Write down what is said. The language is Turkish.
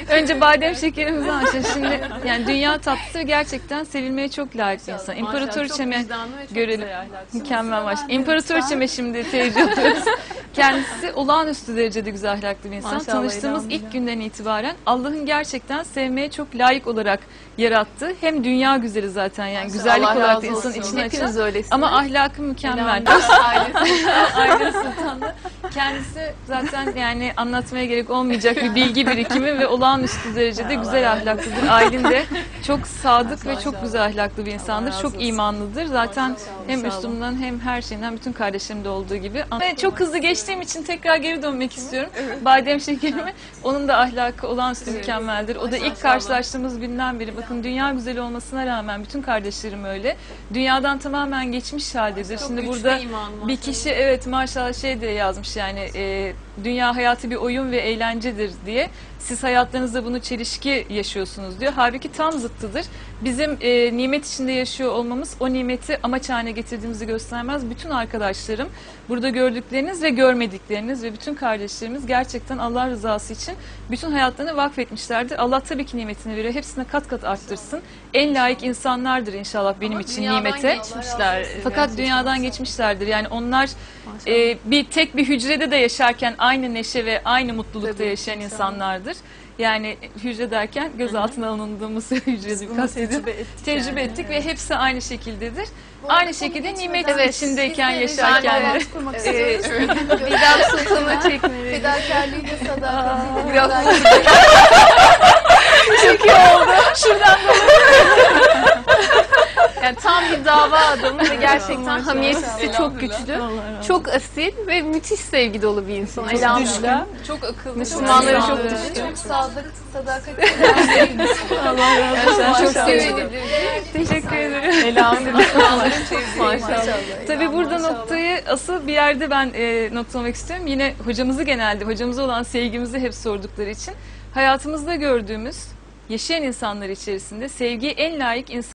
Önce badem şekerimizi açacağız. Şimdi yani dünya tatlısı ve gerçekten sevilmeye çok layık bir insan. İmparatoriçeme görelim. Mükemmel maş. İmparatoriçeme şimdi tecrübe ediyoruz. Kendisi olağanüstü derecede güzel ahlaklı bir insan. Maşallah, Tanıştığımız elhamdülillah. ilk günden itibaren Allah'ın gerçekten sevmeye çok layık olarak yarattığı, hem dünya güzeli zaten yani güzellik Allah olarak da razı insanın olsun. içine Hepiniz açan. öylesiniz. Ama ahlakı mükemmel. Elhamdülillah. Aile Sultan'da kendisi zaten yani anlatmaya gerek olmayacak bir bilgi birikimi ve olağanüstü derecede güzel ahlaklıdır. Aylin de çok sadık ve çok güzel ahlaklı bir insandır. Çok imanlıdır. Zaten hem üslubundan hem her şeyinden bütün kardeşlerimde olduğu gibi. Ve çok hızlı geçtiğim için tekrar geri dönmek istiyorum. Badem şekerimi. Onun da ahlakı olağanüstü mükemmeldir. O da ilk karşılaştığımız günden beri. Bakın dünya güzeli olmasına rağmen bütün kardeşlerim öyle. Dünyadan tamamen geçmiş haldedir. Şimdi burada bir kişi evet maşallah şey diye yazmış yani dünya hayatı bir oyun ve eğlencedir diye. Siz hayatlarınızda bunu çelişki yaşıyorsunuz diyor. Halbuki tam zıttıdır. Bizim nimet içinde yaşıyor olmamız o nimeti amaç haline getirdiğimizi göstermez. Bütün arkadaşlarım, burada gördükleriniz ve görmedikleriniz ve bütün kardeşlerimiz gerçekten Allah rızası için bütün hayatlarını vakfetmişlerdir. Allah tabii ki nimetini veriyor. Hepsine kat kat arttırsın. En layık insanlardır inşallah benim için nimete. Fakat dünyadan geçmişlerdir. Yani onlar bir tek bir hücrede de yaşarken aynı neşe ve aynı mutlulukta yaşayan insanlardır. Yani hücre derken gözaltına alındığımız hücrede kastediyorum. Tecrübe ettik ve hepsi aynı şekildedir. Aynı şekilde nimet içindeyken yaşarken de. Didem Sultan'a çekmeleri. Fedakarlığıyla, sadakatiyle, Biraz Çok iyi oldu. Şuradan yani tam bir dava adamı ve gerçekten hamiyetisi çok güçlü. Çok asil ve müthiş sevgi dolu bir insan. Elhamdülillah. çok akıllı. Müslümanlara çok çok düşkün. düşkün. çok sadık, sadakatli. Allah razı olsun. Çok sevindim. Teşekkür ederim. Elhamdülillah. Maşallah. Tabii burada noktayı asıl bir yerde ben noktalamak istiyorum. Yine hocamızı genelde, hocamıza olan sevgimizi hep sordukları için hayatımızda gördüğümüz yaşayan insanlar içerisinde sevgiye en layık insan